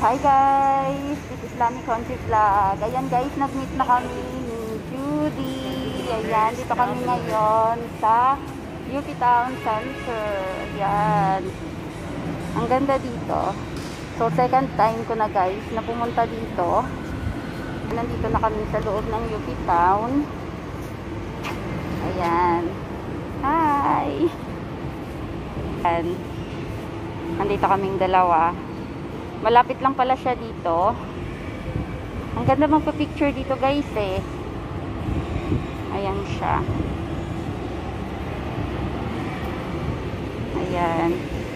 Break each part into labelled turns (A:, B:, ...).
A: Hi guys! This is Lami Country Vlog. Ayan guys, nag-meet na kami ni Judie. Ayan, dito kami ngayon sa UpTownCenter. Ayan. Ang ganda dito. So, second time ko na guys na pumunta dito. Nandito na kami sa loob ng UpTown. Ayan. Hi! Ayan. Nandito kaming dalawa. Malapit lang pala siya dito. Ang ganda magpa-picture dito guys eh. Ayan siya. Ayan.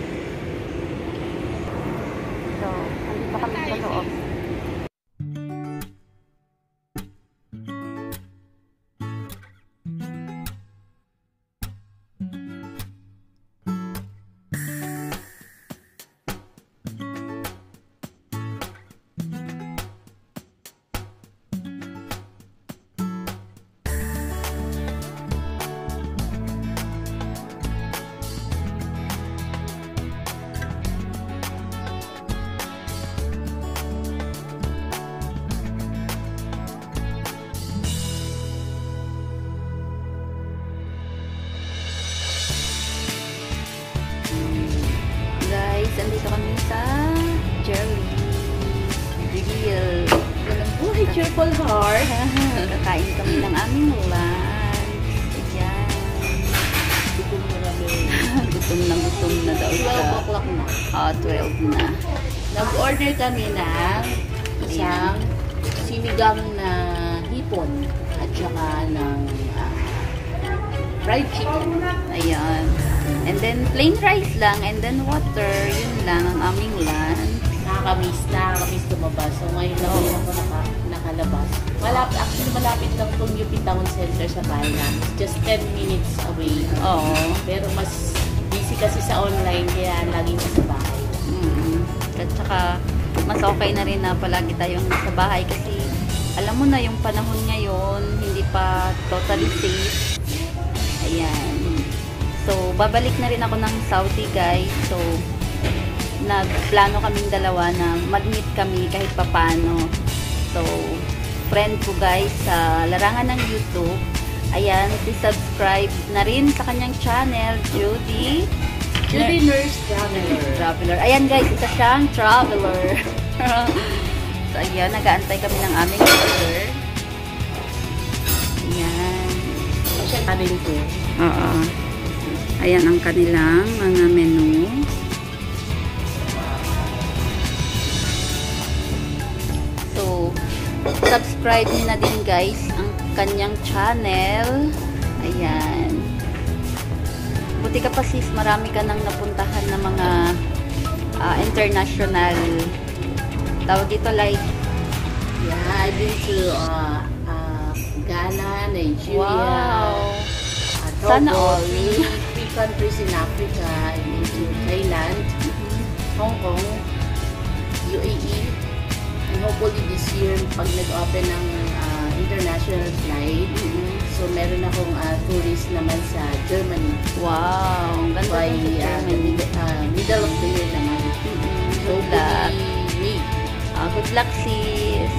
A: So, nandito kami sa loob. Nandito kami sa Jerry Grill.
B: Walang buhay, cheerful heart.
A: Kakain kami ng aming lunch. Ayan.
B: Gutom na kami.
A: Gutom na daw siya.
B: 12 o'clock na.
A: 12 na.
B: Nag-order kami ng isang sinigang na hipon at saka ng fried chicken.
A: Ayan. And then, plain rice lang. And then, water. Yun lang ang aming lunch.
B: Nakakamiss lumabas. So, ngayon lang ako nakalabas. Malapit lang itong UpTownCenter sa bahay namin. Just 10 minutes away.
A: Oo.
B: Pero mas busy kasi sa online, kaya laging sa bahay.
A: At saka, mas okay na rin na palagi tayong nasa bahay kasi alam mo na yung panahon ngayon, hindi pa totally safe. Ayan. So, babalik na rin ako ng Saudi guys. So, nagplano kaming dalawa na mag-meet kami kahit papano. So, friend ko guys sa larangan ng YouTube. Ayan, subscribe na rin sa kanyang channel, Judie.
B: Judie Nurse Traveler.
A: Ayan guys, isa siyang traveler. So, ayan, nag-aantay kami ng aming order. Ayan.
B: Siya kanin ko.
A: Oo. Ayan ang kanilang mga menu. So, subscribe niyo na din guys ang kanyang channel. Ayan. Buti ka pa sis, marami ka nang napuntahan na mga international, tawag dito like,
B: yeah, I've been to Ghana, Nigeria,
A: wow.
B: Togo,
A: Sana all.
B: 3 countries in Africa. I've been to Thailand, Hong Kong, UAE, and hopefully this year, pag nag-open ng international flight, so meron akong tourist naman sa Germany.
A: Wow, ang ganda
B: By
A: sa Germany.
B: middle of the year naman. So,
A: Good luck.
B: May.
A: Good luck sis.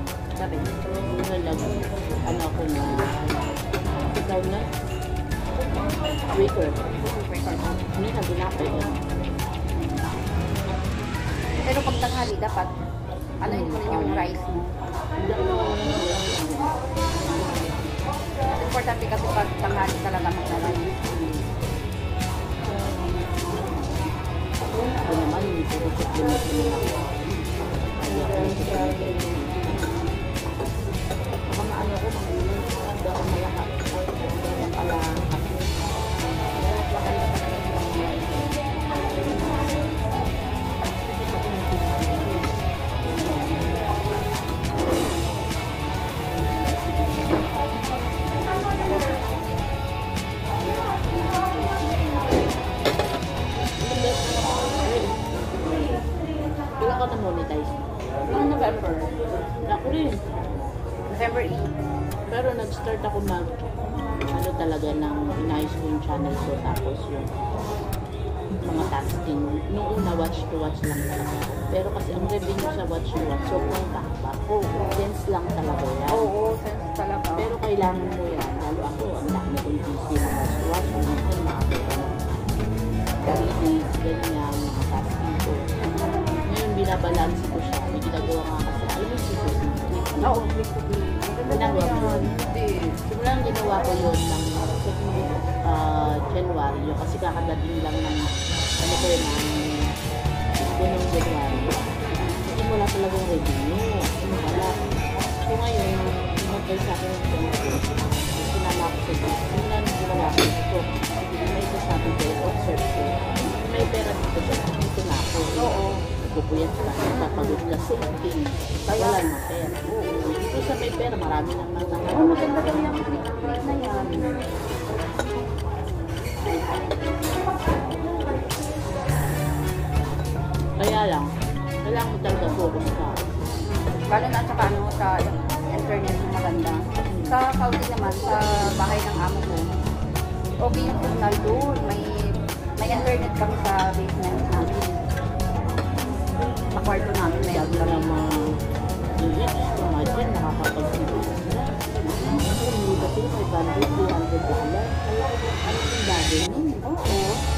A: Sabi.
B: Una lang, ano ako na, ikaw na, waiter. Hindi na ginapay na.
A: Pero pag tanghali, dapat, ano yun mo yung rice mo? Importante kasi pag tanghali talaga maglalagay.
B: Ako naman, puro supplement naman ako. Baka maano ko, hindi ako malakas. Kaya pala, ako na-monetize. Noong November. Ako rin.
A: November 8.
B: Pero nag-start ako ano talaga ng inayos ko yung channel ko. Tapos yung mga tasking. Noong una, watch to watch lang talaga. Pero kasi ang revenue sa watch to watch, sobrang takba. Sense lang talaga yan.
A: Oo, sense talaga.
B: Pero kailangan mo yan. Lalo ako, ang dami kong busy na watch to watch. Minsan makakita ng release, ganyan, mga tasking ko. Binabalansi ko siya. May ginagawa nga kasi. Alam mo si Judie?
A: Oo, basically.
B: Ginagawa ko yun. Simulang ginawa ko yun ng January. Yung kasi kakadating lang ng ano ko yun ng January. Kasi wala talagang revenue. Wala. So ngayon, mag-try sa akin ng January. Sinama ko sa Judie. Simulang ginawa ko. So, may sasabi ko, observe ko. May pera dito siya. Dito na ako. Oo. Pupuyat ka, papagod ka sa ating wala na pera. Oo. Dito sa may pera, marami nang nangyayari.
A: Oo, maganda daw yung click na yan.
B: Kaya lang, kailangan mo talaga focus ka.
A: Lalo na sa ano, sa internet yung maganda. Sa Saudi naman, sa bahay ng amo ko, okay yung signal doon. May internet kami sa basement namin. Sa kwarto namin may
B: Sabi na mga units, imagine, nakakapag-sito sila. Kasi hindi ba sila may bandit, $200. Ano yung bagay nun? Oo.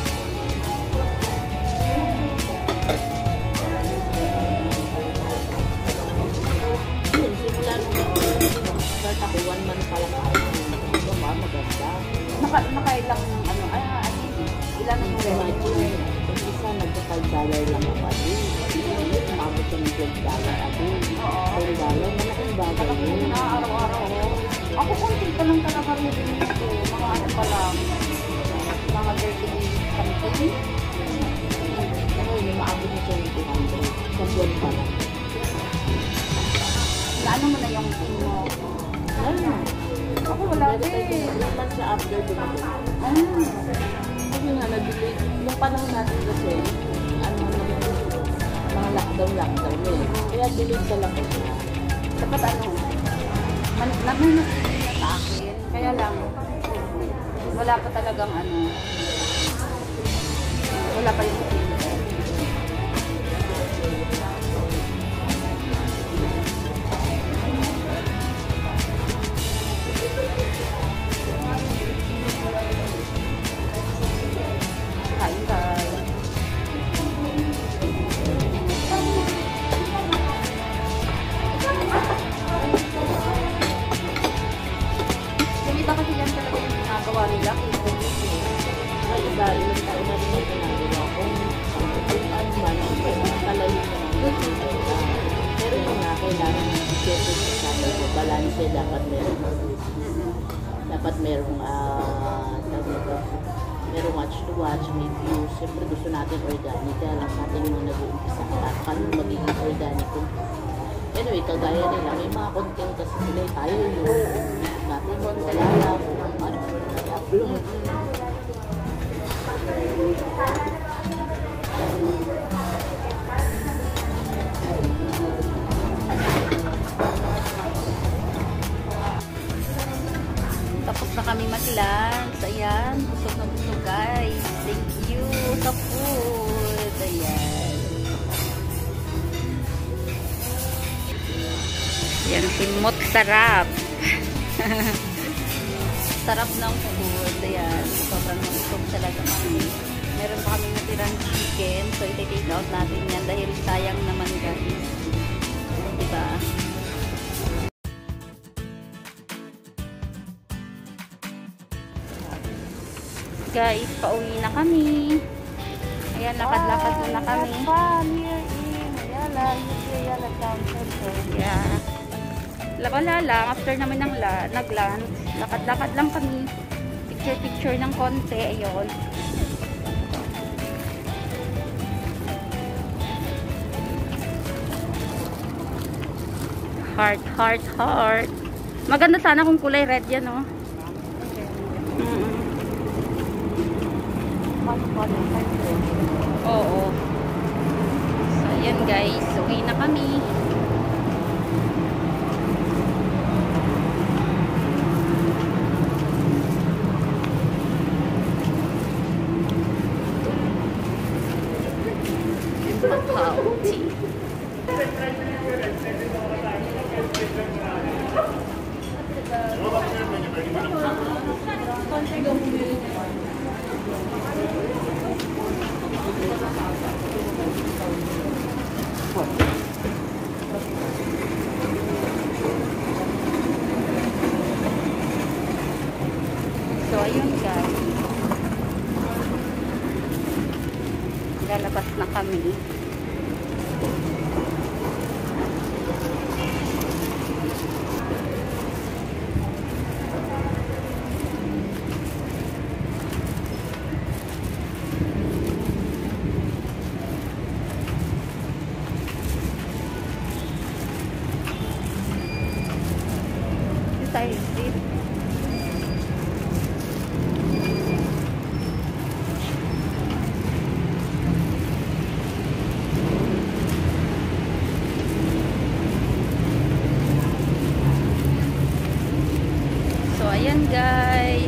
B: Yun, simula nung start ako, 1 month pa lang ako. Ito ba, maganda.
A: nakailang ano, ilan ang
B: Imagine, yung isa nagka-$5 lang ako. Umabot yung $12 ako. $10, malaking bagay yun.
A: araw-araw. Ako konti pa lang talaga rin ko. Mga ano pa lang. Mga 30 something.
B: Ano yun, umaabot na siya ng 200. Sa buwan pa lang.
A: Naano mo na yung pin mo?
B: Ano?
A: Ako wala din.
B: 3 months na after dumating. Kasi nga, nag-delay. Nung panahon natin kasi, ano mga lockdown eh. Kaya delay talaga siya.
A: Dapat ano, may na sa akin. Kaya lang, wala pa talagang ano, wala pa yung pin. Kain tayo. Yung iba kasi yan talaga yung ginagawa nila.
B: Ay, iba, ilang taon na rin yung ginagawa ko. Kung ano man, talalim na lang. Pero yung nga, kailangan ng isipin sa channel ko. Balance dapat meron. Dapat merong, merong watch to watch, may views. Siyempre gusto natin organic. Kaya lang natin yung mga nag-uumpisa. Paano magiging organic ko. Anyway, kagaya nila, may mga content kasi sila tayo yung natin wala lang. I-upload.
A: Tapos na kami mag-lunch. Ayan, busog na busog guys. Thank you sa food. Ayan. Yan, simot sarap. Sarap ng food. Ayan, sobrang busog talaga kami. Meron pa kami natirang chicken. So, iti-take out natin yan dahil sayang naman guys. Diba? Guys, pauwi na kami. Ayan, lakad-lakad na kami. Yeah. Wala lang. After namin nag-lunch, lakad-lakad lang kami. Picture-picture ng konti. Ayun. Heart, heart, heart. Maganda sana kung kulay red yan, oh. Oo. So, ayan guys. Uwi na kami. Macau tea. So, ayun guys. Lalabas na kami. So, ayan guys.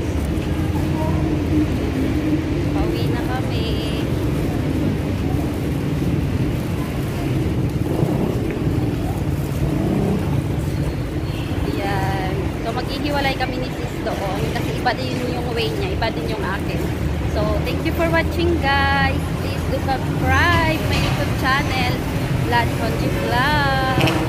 A: Pauwi na kami. Ayan. So, maghihiwalay kami ni sis doon. Kasi iba din yung way niya. Iba din yung akin. So, thank you for watching guys. Please do subscribe my YouTube channel. Lunch Vlog.